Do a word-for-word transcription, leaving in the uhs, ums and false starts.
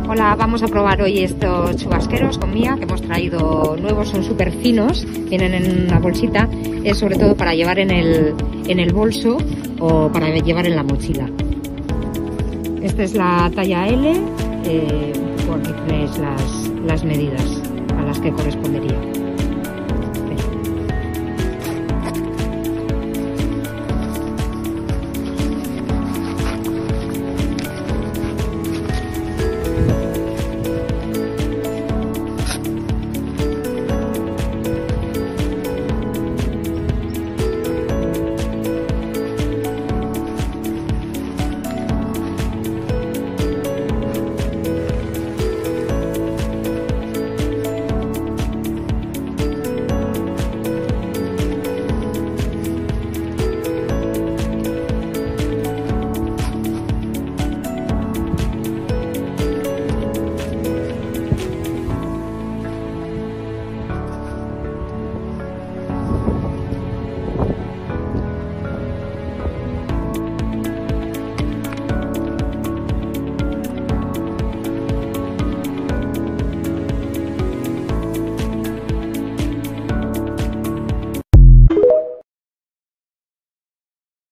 Hola, vamos a probar hoy estos chubasqueros con Mía, que hemos traído nuevos, son súper finos, vienen en una bolsita, es sobre todo para llevar en el, en el bolso o para llevar en la mochila. Esta es la talla L, eh, por aquí tenéis las, las medidas a las que correspondería.